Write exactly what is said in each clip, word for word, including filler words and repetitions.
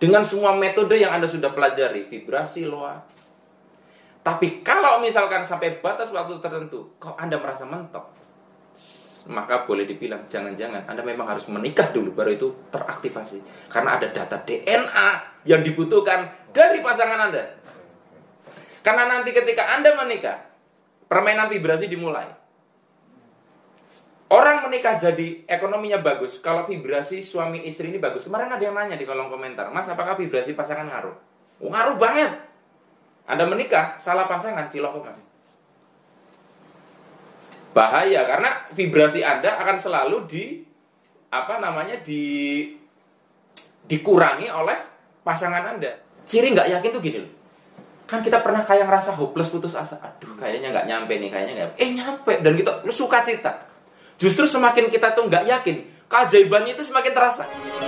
Dengan semua metode yang Anda sudah pelajari, vibrasi, loa. Tapi kalau misalkan sampai batas waktu tertentu, kok Anda merasa mentok, maka boleh dibilang jangan-jangan Anda memang harus menikah dulu, baru itu teraktivasi. Karena ada data D N A yang dibutuhkan dari pasangan Anda. Karena nanti ketika Anda menikah, permainan vibrasi dimulai. Orang menikah jadi ekonominya bagus kalau vibrasi suami istri ini bagus. Kemarin ada yang nanya di kolom komentar, Mas, apakah vibrasi pasangan ngaruh? Oh, ngaruh banget. Anda menikah, salah pasangan, cilok, Mas. Bahaya, karena vibrasi Anda akan selalu di apa namanya di dikurangi oleh pasangan Anda. Ciri nggak yakin tuh gini loh. Kan kita pernah kayak ngerasa hopeless, putus asa. Aduh, kayaknya nggak nyampe nih, kayaknya nggak. Eh, nyampe, dan kita suka cita. Justru semakin kita tuh nggak yakin, keajaibannya itu semakin terasa.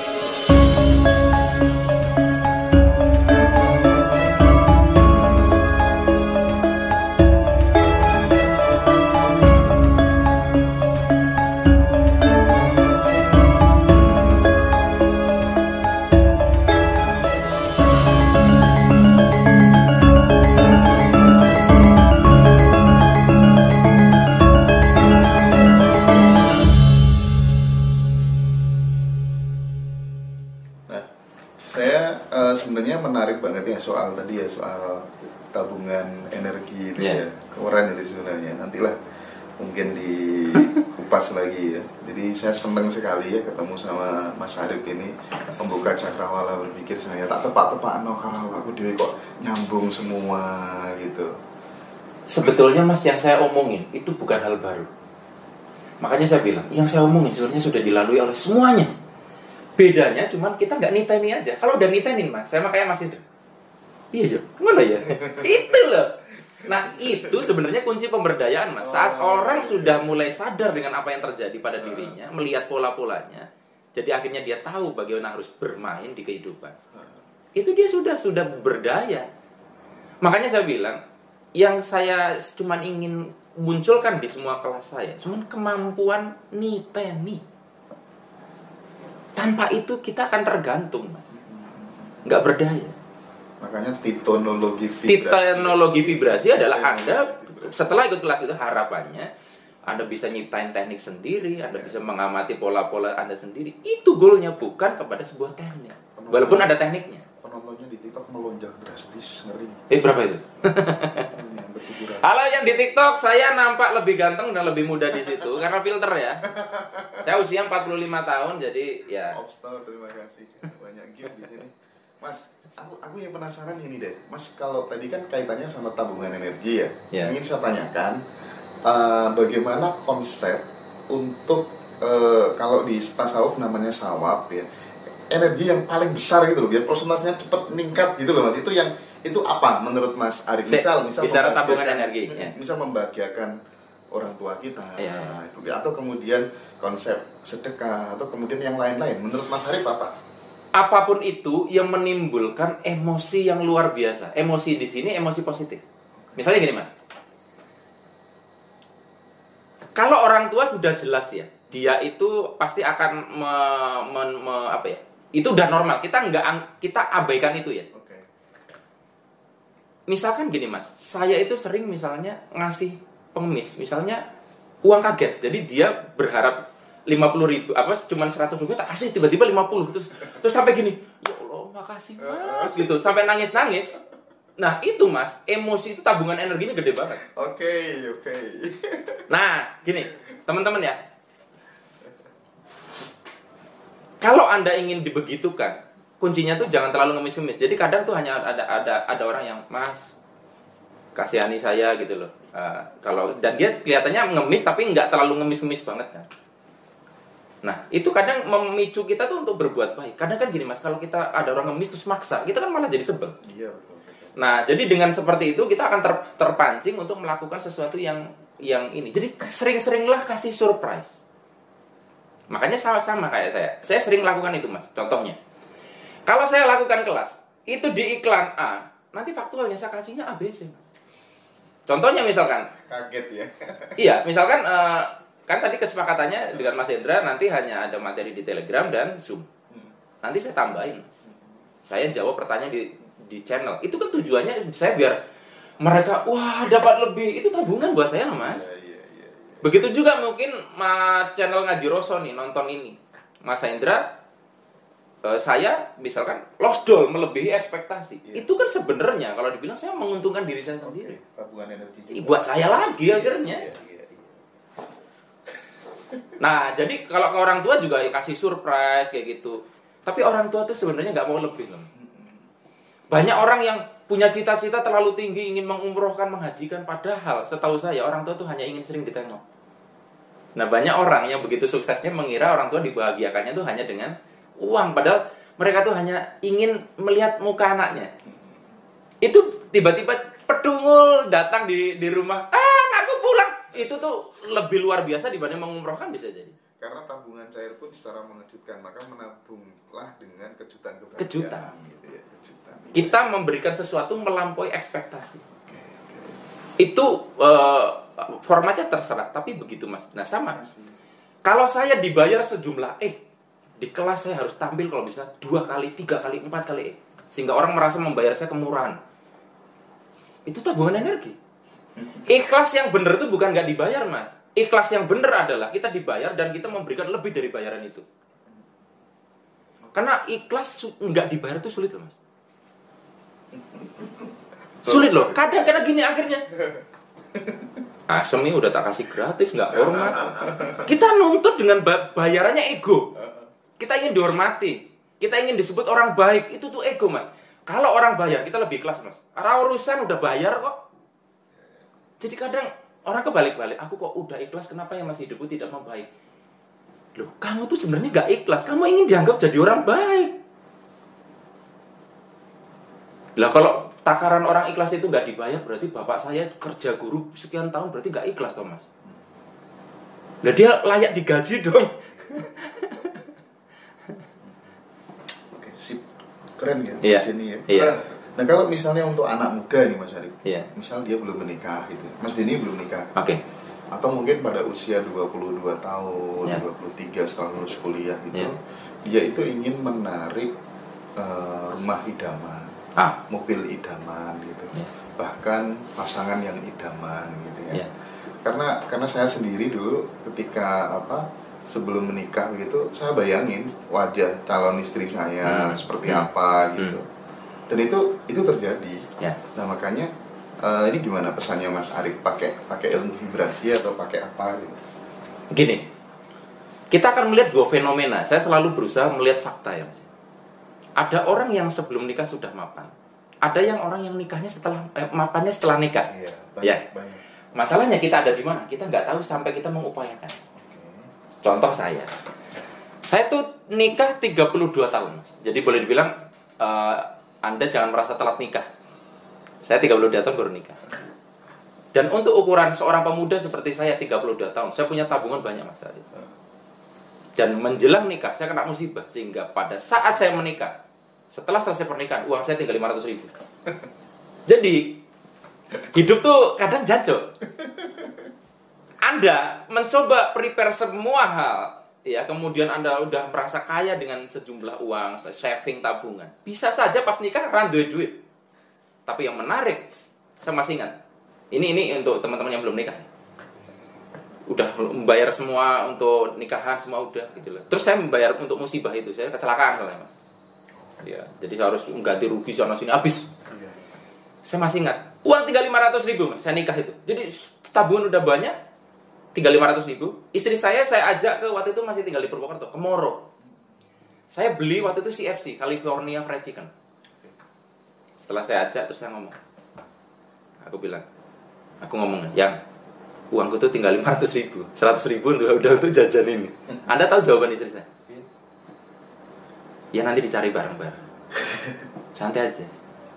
Sebenarnya menarik banget ya soal tadi ya, soal tabungan energi itu yeah. ya, keren itu sebenarnya. Nantilah mungkin dikupas lagi ya. Jadi saya senang sekali ya ketemu sama Mas Arif ini, membuka cakrawala berpikir saya. Tak tepat-tepat no kalau aku dewe kok nyambung semua gitu. Sebetulnya Mas, yang saya omongin itu bukan hal baru. Makanya saya bilang, yang saya omongin sebenarnya sudah dilalui oleh semuanya. Bedanya cuman kita nggak niteni aja. Kalau udah nitenin, Mas, saya makanya Mas Indra. Iya, mana ya? Itu loh. Nah, itu sebenarnya kunci pemberdayaan, Mas. Saat oh. orang sudah mulai sadar dengan apa yang terjadi pada dirinya, melihat pola-polanya, jadi akhirnya dia tahu bagaimana harus bermain di kehidupan. Itu dia sudah sudah berdaya. Makanya saya bilang, yang saya cuman ingin munculkan di semua kelas saya, cuman kemampuan niteni. Tanpa itu kita akan tergantung, Mas. Nggak berdaya. Makanya titonologi vibrasi. Titonologi vibrasi adalah Anda setelah ikut kelas itu harapannya Anda bisa nyiptain teknik sendiri, Anda bisa mengamati pola-pola Anda sendiri. Itu goalnya, bukan kepada sebuah teknik. Walaupun ada tekniknya. Penontonnya di TikTok melonjak drastis, ngeri. Eh, berapa itu? Halo yang di TikTok, saya nampak lebih ganteng dan lebih muda di situ karena filter ya. Saya usia empat puluh lima tahun, jadi ya. Obstor, terima kasih. Banyak gift di sini. Mas, aku aku yang penasaran ini deh. Mas, kalau tadi kan kaitannya sama tabungan energi ya. Yeah. Ingin saya tanyakan uh, bagaimana konsep untuk uh, kalau di tasawuf namanya sawab ya. Energi yang paling besar gitu loh, biar prosentasenya cepat meningkat gitu loh, Mas. Itu yang itu apa menurut Mas Arif? Misal, misal bicara tabungan energi, ya. Misal membahagiakan orang tua kita, ya. itu, atau kemudian konsep sedekah, atau kemudian yang lain-lain. Menurut Mas Arif apa? Apapun itu yang menimbulkan emosi yang luar biasa. Emosi di sini emosi positif. Misalnya gini, Mas. Kalau orang tua sudah jelas ya, dia itu pasti akan me, me, me, apa ya? Itu udah normal. Kita nggak kita abaikan itu ya. Okay. Misalkan gini, Mas, saya itu sering misalnya ngasih pengemis, misalnya uang kaget. Jadi dia berharap lima puluh ribu, apa cuman seratus ribu, tak kasih tiba-tiba lima puluh. Terus terus sampai gini, ya Allah, makasih Mas, gitu. Sampai nangis-nangis. Nah, itu Mas, emosi itu tabungan energinya gede banget. Oke, okay, oke. Okay. Nah, gini, teman-teman ya. Kalau Anda ingin dibegitukan, kuncinya tuh jangan terlalu ngemis-ngemis. Jadi kadang tuh hanya ada ada ada orang yang, Mas, kasihani saya gitu loh. Uh, kalau dan dia kelihatannya ngemis tapi nggak terlalu ngemis-ngemis banget kan. Nah, itu kadang memicu kita tuh untuk berbuat baik. Kadang kan gini, Mas, kalau kita ada orang ngemis terus maksa, kita kan malah jadi sebel. Iya, betul, betul. Nah, jadi dengan seperti itu kita akan ter, terpancing untuk melakukan sesuatu yang yang ini. Jadi sering-seringlah kasih surprise. Makanya sama-sama kayak saya. Saya sering lakukan itu, Mas. Contohnya, kalau saya lakukan kelas, itu di iklan A, nanti faktualnya saya kasihnya A B C, Mas. Contohnya misalkan, kaget ya. Iya, misalkan uh, kan tadi kesepakatannya dengan Mas Hendra nanti hanya ada materi di Telegram dan Zoom. Nanti saya tambahin. Saya jawab pertanyaan di di channel. Itu kan tujuannya saya biar mereka wah dapat lebih. Itu tabungan buat saya loh, Mas. Ya, ya, ya, ya. Begitu juga mungkin ma channel Ngaji Roso nih nonton ini. Mas Hendra, eh, saya misalkan lost doll melebihi ekspektasi. Ya. Itu kan sebenarnya kalau dibilang saya menguntungkan diri saya sendiri. Oke, tabungan energi juga. Buat saya lagi ya, akhirnya. Ya, ya, ya. Nah, jadi kalau ke orang tua juga ya kasih surprise kayak gitu. Tapi orang tua tuh sebenarnya nggak mau lebih loh. Banyak orang yang punya cita-cita terlalu tinggi ingin mengumrohkan, menghajikan, padahal setahu saya orang tua tuh hanya ingin sering ditengok. Nah, banyak orang yang begitu suksesnya mengira orang tua dibahagiakannya tuh hanya dengan uang, padahal mereka tuh hanya ingin melihat muka anaknya. Itu tiba-tiba pedungul datang di di rumah, ah anakku pulang. Itu tuh lebih luar biasa dibanding mengumrohkan bisa jadi. Karena tabungan cair pun secara mengejutkan, maka menabunglah dengan kejutan kebahagiaan. Kejutan. Gitu ya, kejutan. Kita memberikan sesuatu melampaui ekspektasi. Okay, okay. Itu uh, formatnya terserah, tapi begitu Mas. Nah sama. Kalau saya dibayar sejumlah eh di kelas saya harus tampil kalau bisa dua kali, tiga kali, empat kali eh, sehingga orang merasa membayar saya kemurahan. Itu tabungan energi. Ikhlas yang benar itu bukan nggak dibayar Mas. Ikhlas yang benar adalah kita dibayar dan kita memberikan lebih dari bayaran itu. Karena ikhlas nggak dibayar itu sulit loh Mas. Sulit loh. Kadang-kadang gini akhirnya. Asemi udah tak kasih gratis, nggak hormat. Kita nuntut dengan bayarannya ego. Kita ingin dihormati. Kita ingin disebut orang baik. Itu tuh ego Mas. Kalau orang bayar kita lebih ikhlas Mas. Karena urusan udah bayar kok. Jadi kadang orang kebalik-balik, aku kok udah ikhlas, kenapa yang masih hidupku tidak membaik? Loh, kamu tuh sebenarnya gak ikhlas, kamu ingin dianggap jadi orang baik. Lah kalau takaran orang ikhlas itu gak dibayar, berarti bapak saya kerja guru sekian tahun, berarti gak ikhlas Thomas. Lah dia layak digaji dong. Oke, sip. Keren ya, iya. Jenny ya. Iya. Nah kalau misalnya untuk anak muda nih Mas Arif, yeah. misal dia belum menikah gitu, Mas Denny belum menikah, oke, okay. Atau mungkin pada usia dua puluh dua tahun, yeah. dua puluh tiga setelah lulus kuliah gitu, yeah. dia itu ingin menarik uh, rumah idaman, ah. mobil idaman gitu, yeah. bahkan pasangan yang idaman gitu ya, yeah. karena karena saya sendiri dulu ketika apa sebelum menikah gitu, saya bayangin wajah calon istri saya hmm. seperti hmm. apa gitu. Hmm. Dan itu itu terjadi. Ya. Nah makanya uh, ini gimana pesannya Mas Arif, pakai pakai ilmu vibrasi atau pakai apa gitu? Gini, kita akan melihat dua fenomena. Saya selalu berusaha melihat fakta ya Mas. Ada orang yang sebelum nikah sudah mapan. Ada yang orang yang nikahnya setelah eh, mapannya setelah nikah. Iya, banyak, ya. Banyak. Masalahnya kita ada di mana? Kita nggak tahu sampai kita mengupayakan. Okay. Contoh saya, saya tuh nikah tiga puluh dua tahun Mas. Jadi boleh dibilang uh, Anda jangan merasa telat nikah. Saya tiga puluh dua tahun baru nikah. Dan untuk ukuran seorang pemuda seperti saya tiga puluh dua tahun, saya punya tabungan banyak Mas. Dan menjelang nikah, saya kena musibah. Sehingga pada saat saya menikah, setelah selesai pernikahan, uang saya tinggal lima ratus ribu. Jadi, hidup tuh kadang jatuh. Anda mencoba prepare semua hal, ya, kemudian Anda udah merasa kaya dengan sejumlah uang, saving, tabungan. Bisa saja pas nikah randuin duit. Tapi yang menarik, saya masih ingat. Ini ini untuk teman-teman yang belum nikah. Udah membayar semua untuk nikahan, semua udah gitu loh. Terus saya membayar untuk musibah itu, saya kecelakaan soalnya Mas. Ya, jadi saya harus ganti rugi sana sini habis. Saya masih ingat, uang tinggal lima ratus ribu Mas, saya nikah itu. Jadi tabungan udah banyak, tinggal lima ratus ribu. Istri saya saya ajak ke waktu itu masih tinggal di Purwokerto, ke Moro. Saya beli waktu itu C F C, California Fried Chicken. Setelah saya ajak terus saya ngomong. Aku bilang, aku ngomong, yang uangku tuh tinggal lima ratus ribu, seratus ribu udah, udah untuk jajan ini. Anda tahu jawaban istri saya? Ya nanti dicari bareng-bareng. Santai aja.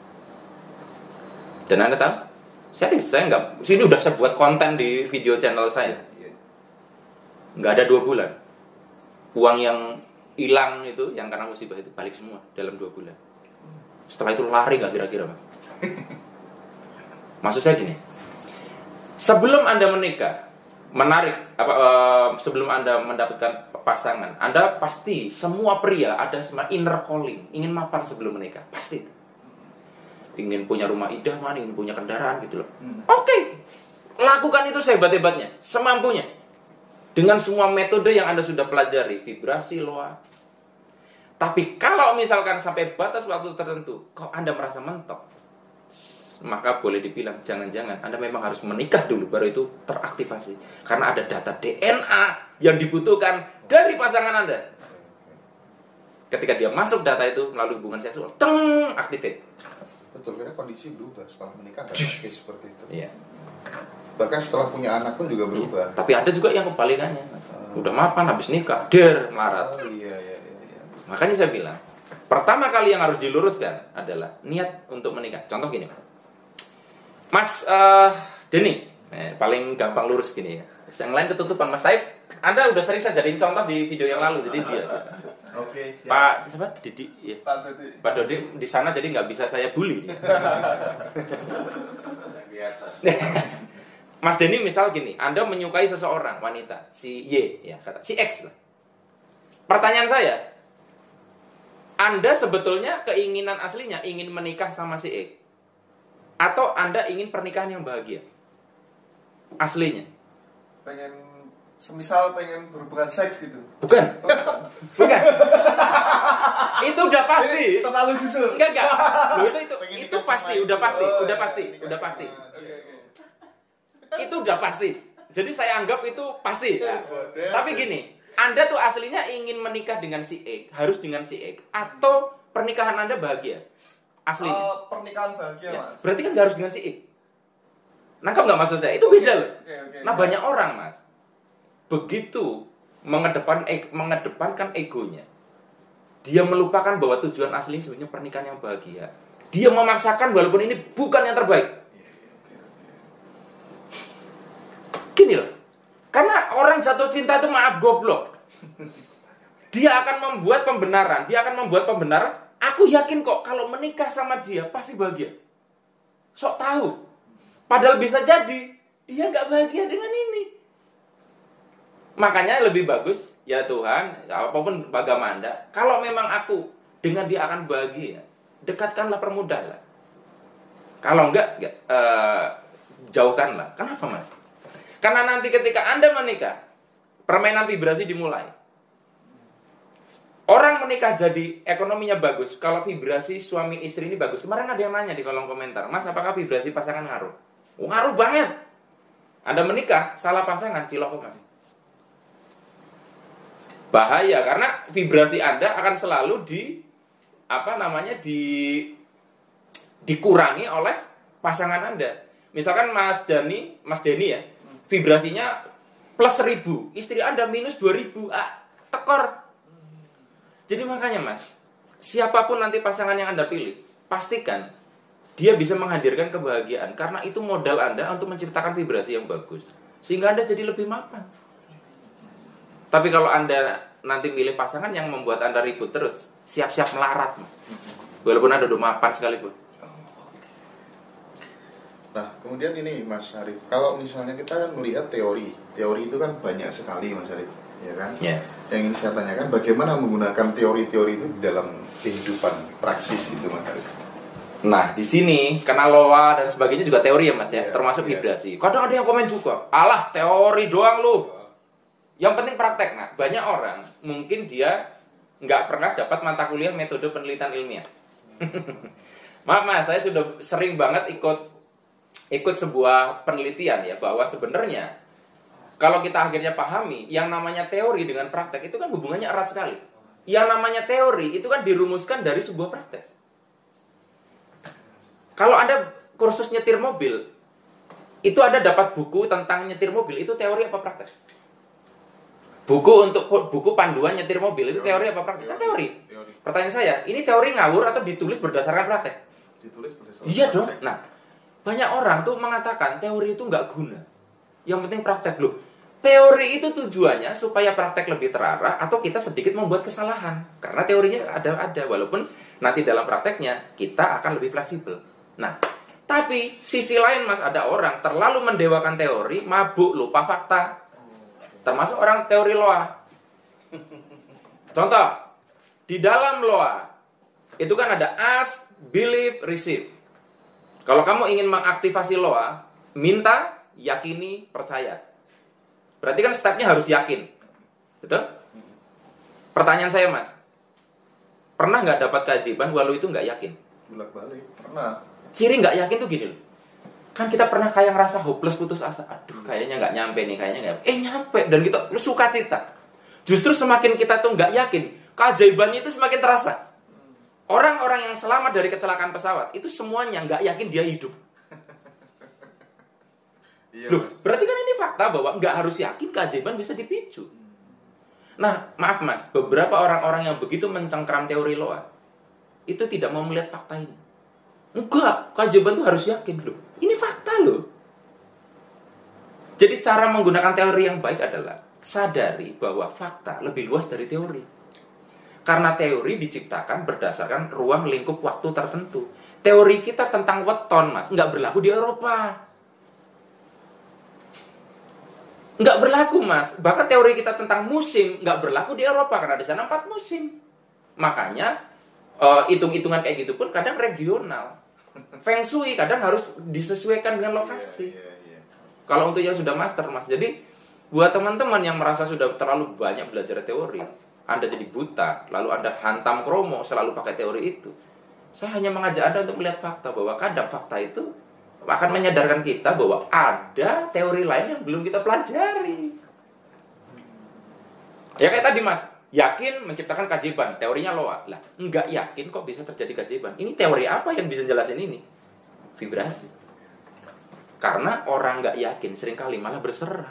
Dan Anda tahu? Serius, saya nggak, sini udah saya buat konten di video channel saya. Nggak ada dua bulan. Uang yang hilang itu, yang karena musibah itu, balik semua dalam dua bulan. Setelah itu lari nggak kira-kira Mas? Maksud saya gini, sebelum Anda menikah, menarik apa uh, sebelum Anda mendapatkan pasangan, Anda pasti semua pria ada semacam inner calling, ingin mapan sebelum menikah, pasti. Ingin punya rumah idaman, ingin punya kendaraan gitu loh. Hmm. Oke, okay. Lakukan itu sehebat-hebatnya, semampunya. Dengan semua metode yang Anda sudah pelajari, vibrasi, loa. Tapi kalau misalkan sampai batas waktu tertentu, kok Anda merasa mentok, maka boleh dibilang jangan-jangan Anda memang harus menikah dulu, baru itu teraktivasi. Karena ada data D N A yang dibutuhkan dari pasangan Anda. Ketika dia masuk data itu melalui hubungan seksual, teng, aktifate. Betul, karena kondisi berubah setelah menikah kan seperti itu. Iya. Bahkan setelah punya anak pun juga berubah. Iya. Tapi ada juga yang kebalikannya. Hmm. Udah mapan habis nikah, der melarat. Oh, iya, iya, iya, iya. Makanya saya bilang, pertama kali yang harus diluruskan adalah niat untuk menikah. Contoh gini, Mas uh, Denny, eh, paling gampang lurus gini ya. Yang lain ketutupan. Mas Taib, Anda udah sering saya jadiin contoh di video yang lalu, jadi dia. Oke, siap. Pak, siapa? Didi, ya. Pak Dodi. Pak Dodi di sana, jadi nggak bisa saya bully. Mas Denny misal gini, Anda menyukai seseorang wanita, si Y, ya kata si X lah. Pertanyaan saya, Anda sebetulnya keinginan aslinya ingin menikah sama si X, atau Anda ingin pernikahan yang bahagia? Aslinya? Pengen, semisal pengen berhubungan seks gitu. Bukan. Bukan. Itu udah pasti. Ini terlalu jujur. Enggak, enggak. Loh, itu itu itu pasti, udah pasti, oh, udah ya, pasti, udah pasti. Okay, okay. Itu udah pasti. Jadi saya anggap itu pasti. Ya. Tapi gini, Anda tuh aslinya ingin menikah dengan si X, harus dengan si X, atau pernikahan Anda bahagia? Aslinya. Uh, pernikahan bahagia, Ya. Mas. Berarti kan nggak harus dengan si X. Nangkap nggak maksud saya? Itu beda loh. Okay, okay, Nah, banyak orang, Mas, begitu mengedepan mengedepankan egonya, dia melupakan bahwa tujuan aslinya sebenarnya pernikahan yang bahagia. Dia memaksakan walaupun ini bukan yang terbaik. Gini loh, karena orang jatuh cinta itu maaf goblok. Dia akan membuat pembenaran, dia akan membuat pembenaran. Aku yakin kok kalau menikah sama dia pasti bahagia. Sok tahu. Padahal bisa jadi dia nggak bahagia dengan ini. Makanya lebih bagus, ya Tuhan, apapun agama Anda, kalau memang aku dengan dia akan bahagia, dekatkanlah, permudahlah. Kalau enggak, enggak uh, jauhkanlah. Kenapa, Mas? Karena nanti ketika Anda menikah, permainan vibrasi dimulai. Orang menikah jadi ekonominya bagus kalau vibrasi suami istri ini bagus. Kemarin ada yang nanya di kolom komentar, Mas, apakah vibrasi pasangan ngaruh? Oh, ngaruh banget. Anda menikah, salah pasangan, cilok, Mas. Bahaya, karena vibrasi Anda akan selalu di apa namanya di dikurangi oleh pasangan Anda. Misalkan Mas Dani, Mas Denny ya, vibrasinya plus seribu, istri Anda minus dua ribu, ah, tekor. Jadi makanya, Mas, siapapun nanti pasangan yang Anda pilih, pastikan dia bisa menghadirkan kebahagiaan, karena itu modal Anda untuk menciptakan vibrasi yang bagus, sehingga Anda jadi lebih mapan. Tapi kalau Anda nanti pilih pasangan yang membuat Anda ribut terus, siap-siap melarat, Mas. Walaupun Anda udah mapan sekalipun. Nah, kemudian ini Mas Arif, kalau misalnya kita kan melihat teori, teori itu kan banyak sekali, Mas Arif, ya kan? Yeah. Yang ingin saya tanyakan, bagaimana menggunakan teori-teori itu di dalam kehidupan praksis itu, Mas Arif? Nah, di sini karena loa dan sebagainya juga teori ya, Mas ya, yeah, termasuk yeah. vibrasi. Kadang ada yang komen juga, alah teori doang lu. Yang penting praktek. Nah, banyak orang mungkin dia nggak pernah dapat mata kuliah metode penelitian ilmiah. Maaf, Mas, saya sudah sering banget ikut ikut sebuah penelitian ya, bahwa sebenarnya kalau kita akhirnya pahami yang namanya teori dengan praktek itu kan hubungannya erat sekali. Yang namanya teori itu kan dirumuskan dari sebuah praktek. Kalau Anda kursus nyetir mobil, itu Anda dapat buku tentang nyetir mobil, itu teori apa praktek? Buku untuk buku panduan nyetir mobil, itu teori, teori apa praktek? Teori. Kan teori. teori. Pertanyaan saya, ini teori ngawur atau ditulis berdasarkan praktek? Ditulis berdasarkan Iya dong. praktek. Nah, banyak orang tuh mengatakan teori itu nggak guna. Yang penting praktek. Loh, teori itu tujuannya supaya praktek lebih terarah atau kita sedikit membuat kesalahan. Karena teorinya ada-ada, walaupun nanti dalam prakteknya kita akan lebih fleksibel. Nah, Tapi sisi lain Mas, ada orang terlalu mendewakan teori, mabuk lupa fakta. Termasuk orang teori loa. Contoh, di dalam loa itu kan ada ask, believe, receive. Kalau kamu ingin mengaktifasi loa, minta, yakini, percaya. Berarti kan stepnya harus yakin. Betul? Pertanyaan saya Mas, pernah nggak dapat keajaiban walau itu nggak yakin? Bolak-balik, pernah. Ciri nggak yakin tuh gini loh. Kan kita pernah kayak ngerasa hopeless, putus asa. Aduh, kayaknya nggak nyampe nih, kayaknya nggak. Eh nyampe, dan kita lu suka cita. Justru semakin kita tuh nggak yakin, keajaibannya itu semakin terasa. Orang-orang yang selamat dari kecelakaan pesawat itu semuanya nggak yakin dia hidup. Iya, Loh, berarti kan ini fakta bahwa nggak harus yakin keajaiban bisa dipicu. Nah, maaf Mas, beberapa orang-orang yang begitu mencengkram teori loa itu tidak mau melihat fakta ini. Enggak, keajaiban itu harus yakin loh. Ini fakta loh. Jadi cara menggunakan teori yang baik adalah sadari bahwa fakta lebih luas dari teori. Karena teori diciptakan berdasarkan ruang lingkup waktu tertentu. Teori kita tentang weton, Mas, nggak berlaku di Eropa. Nggak berlaku, Mas. Bahkan teori kita tentang musim nggak berlaku di Eropa karena di sana empat musim. Makanya uh, hitung-hitungan kayak gitu pun kadang regional. Feng Shui kadang harus disesuaikan dengan lokasi. Yeah, yeah, yeah. Kalau untuk yang sudah master, Mas. Jadi buat teman-teman yang merasa sudah terlalu banyak belajar teori, Anda jadi buta, lalu Anda hantam kromo selalu pakai teori itu. Saya hanya mengajak Anda untuk melihat fakta bahwa kadang fakta itu akan menyadarkan kita bahwa ada teori lain yang belum kita pelajari. Ya kayak tadi Mas, yakin menciptakan keajaiban, teorinya loa. Lah, enggak yakin kok bisa terjadi keajaiban. Ini teori apa yang bisa jelasin ini? Vibrasi. Karena orang enggak yakin seringkali malah berserah.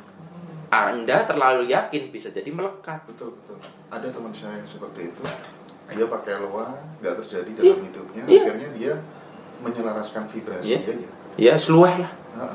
Anda terlalu yakin bisa jadi melekat. Betul, betul. Ada teman saya yang seperti itu. Dia pakai loa, enggak terjadi dalam yeah. hidupnya. Yeah. Akhirnya dia menyelaraskan vibrasi yeah. aja. Ya, seluah lah. Uh-uh.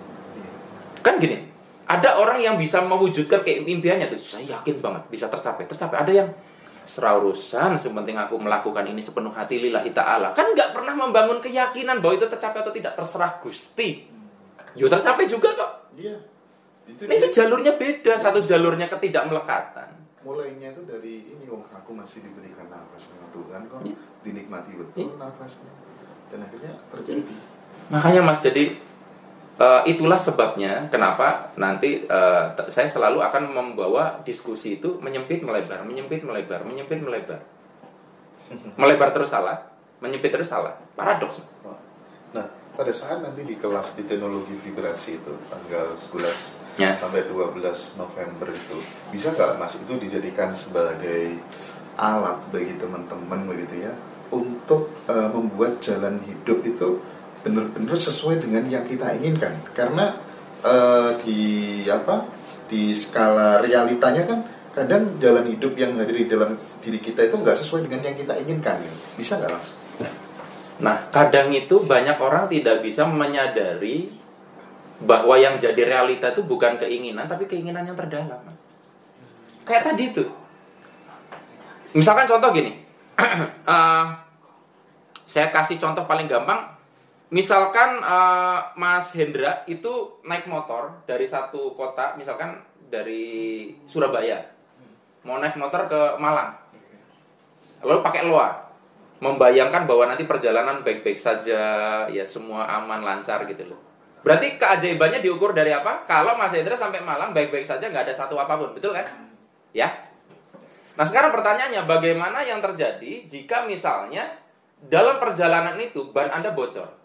Kan gini, ada orang yang bisa mewujudkan kayak impiannya tuh, saya yakin banget bisa tercapai. Tercapai. Ada yang serah urusan, sepenting aku melakukan ini sepenuh hati lillahi ta'ala. Kan nggak pernah membangun keyakinan bahwa itu tercapai atau tidak, terserah Gusti. Yo tercapai juga kok. Iya. Itu, nah, itu jalurnya beda, satu jalurnya ketidakmelekatan. Mulainya itu dari ini, oh aku masih diberikan nafas sama Tuhan kok, ya. Dinikmati betul ya. Nafasnya. Dan akhirnya terjadi. Ya. Makanya Mas, jadi Uh, itulah sebabnya kenapa nanti uh, t- saya selalu akan membawa diskusi itu menyempit melebar, menyempit melebar, menyempit melebar, melebar terus salah, menyempit terus salah, paradoks. Nah, pada saat nanti di kelas di teknologi vibrasi itu tanggal sebelas ya. Sampai dua belas November itu bisa nggak Mas itu dijadikan sebagai alat bagi teman-teman begitu ya untuk uh, membuat jalan hidup itu benar-benar sesuai dengan yang kita inginkan, karena uh, di apa di skala realitanya kan kadang jalan hidup yang hadir di dalam diri kita itu nggak sesuai dengan yang kita inginkan, bisa nggak? Nah, kadang itu banyak orang tidak bisa menyadari bahwa yang jadi realita itu bukan keinginan tapi keinginan yang terdalam. Kayak tadi itu, misalkan contoh gini, uh, saya kasih contoh paling gampang. Misalkan uh, Mas Hendra itu naik motor dari satu kota, misalkan dari Surabaya, mau naik motor ke Malang, lalu pakai loa, membayangkan bahwa nanti perjalanan baik-baik saja, ya semua aman lancar gitu loh. Berarti keajaibannya diukur dari apa? Kalau Mas Hendra sampai Malang baik-baik saja, nggak ada satu apapun, betul kan? Ya. Nah sekarang pertanyaannya, bagaimana yang terjadi jika misalnya dalam perjalanan itu ban Anda bocor?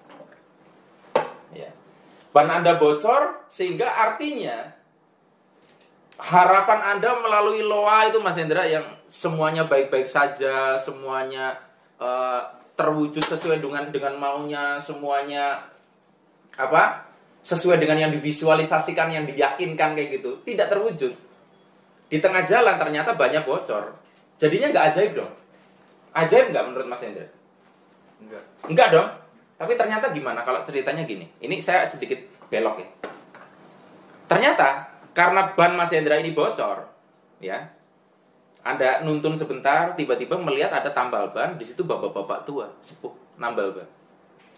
Ya. Ban Anda bocor sehingga artinya harapan Anda melalui loa itu Mas Hendra yang semuanya baik-baik saja, semuanya uh, terwujud sesuai dengan dengan maunya, semuanya apa? Sesuai dengan yang divisualisasikan, yang diyakinkan kayak gitu, tidak terwujud. Di tengah jalan ternyata banyak bocor. Jadinya nggak ajaib dong. Ajaib nggak menurut Mas Hendra? Enggak. Enggak dong. Tapi ternyata gimana kalau ceritanya gini? Ini saya sedikit belok ya. Ternyata karena ban Mas Hendra ini bocor, ya. Anda nuntun sebentar, tiba-tiba melihat ada tambal ban, di situ bapak-bapak tua, sepuh, nambal ban.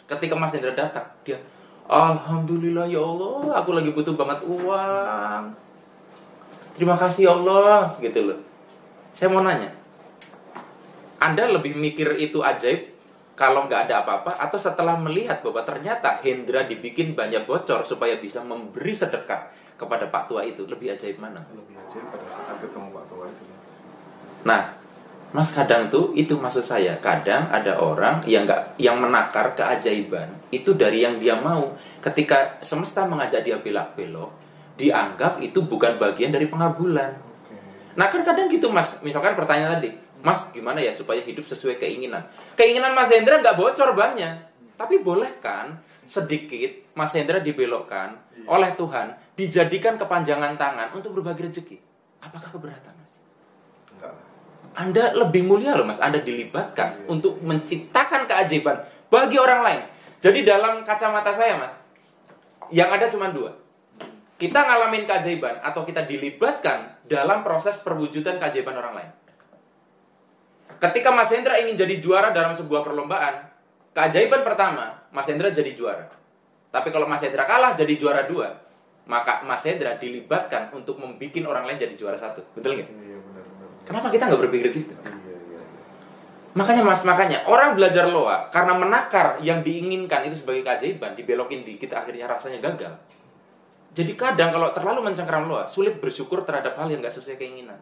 Ketika Mas Hendra datang, dia, alhamdulillah ya Allah, aku lagi butuh banget uang. Terima kasih ya Allah, gitu loh. Saya mau nanya, Anda lebih mikir itu ajaib kalau nggak ada apa-apa, atau setelah melihat bahwa ternyata Hendra dibikin banyak bocor supaya bisa memberi sedekah kepada Pak Tua itu, lebih ajaib mana? Lebih ajaib pada saat ketemu Pak Tua itu. Nah, Mas, kadang tuh itu maksud saya, kadang ada orang yang nggak, yang menakar keajaiban itu dari yang dia mau. Ketika semesta mengajak dia belak-belok, dianggap itu bukan bagian dari pengabulan. Nah kan kadang gitu Mas, misalkan pertanyaan tadi, Mas gimana ya supaya hidup sesuai keinginan? Keinginan Mas Hendra nggak bocor banyak, tapi boleh kan sedikit Mas Hendra dibelokkan oleh Tuhan, dijadikan kepanjangan tangan untuk berbagi rezeki. Apakah keberatan Mas? Enggak. Anda lebih mulia loh Mas, Anda dilibatkan untuk menciptakan keajaiban bagi orang lain. Jadi dalam kacamata saya Mas, yang ada cuma dua. Kita ngalamin keajaiban atau kita dilibatkan dalam proses perwujudan keajaiban orang lain. Ketika Mas Hendra ingin jadi juara dalam sebuah perlombaan, keajaiban pertama, Mas Hendra jadi juara. Tapi kalau Mas Hendra kalah jadi juara dua, maka Mas Hendra dilibatkan untuk membuat orang lain jadi juara satu. Betul nggak? Iya, benar, benar. Kenapa kita nggak berpikir gitu? Iya, iya, iya. Makanya Mas, makanya orang belajar loa karena menakar yang diinginkan itu sebagai keajaiban, dibelokin dikit akhirnya rasanya gagal. Jadi kadang kalau terlalu mencengkeram loa, sulit bersyukur terhadap hal yang nggak sesuai keinginan.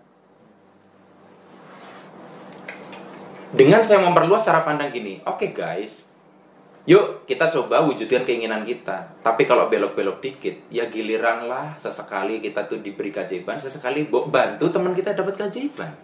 Dengan saya memperluas cara pandang gini, oke okay guys, yuk kita coba wujudkan keinginan kita. Tapi kalau belok-belok dikit, ya giliran lah sesekali kita tuh diberi keajaiban, sesekali bantu teman kita dapat keajaiban.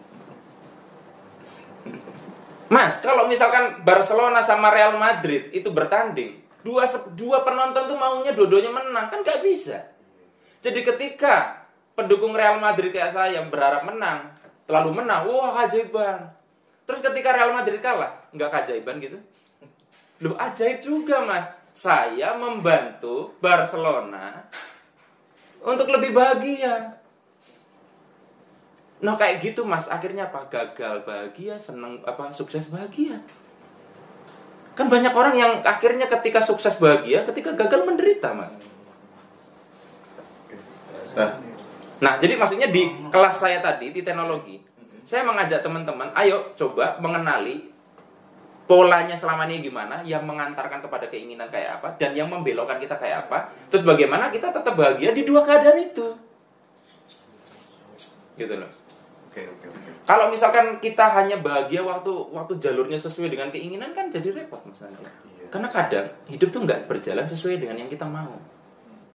Mas, kalau misalkan Barcelona sama Real Madrid itu bertanding, Dua, dua penonton tuh maunya dua-duanya menang, kan gak bisa. Jadi ketika pendukung Real Madrid kayak saya berharap menang, terlalu menang, wah keajaiban. Terus ketika Real Madrid kalah, nggak keajaiban gitu? Loh ajaib juga Mas. Saya membantu Barcelona untuk lebih bahagia. Nah kayak gitu Mas, akhirnya apa? Gagal bahagia, seneng apa? Sukses bahagia. Kan banyak orang yang akhirnya ketika sukses bahagia, ketika gagal menderita, Mas. Nah, nah jadi maksudnya di kelas saya tadi, di teknologi, saya mengajak teman-teman, ayo coba mengenali polanya selama ini gimana, yang mengantarkan kepada keinginan kayak apa, dan yang membelokkan kita kayak apa. Terus bagaimana kita tetap bahagia di dua keadaan itu. Gitu loh. Oke, oke, oke. Kalau misalkan kita hanya bahagia waktu waktu jalurnya sesuai dengan keinginan kan jadi repot Mas nanti. Iya. Karena kadang hidup tuh nggak berjalan sesuai dengan yang kita mau.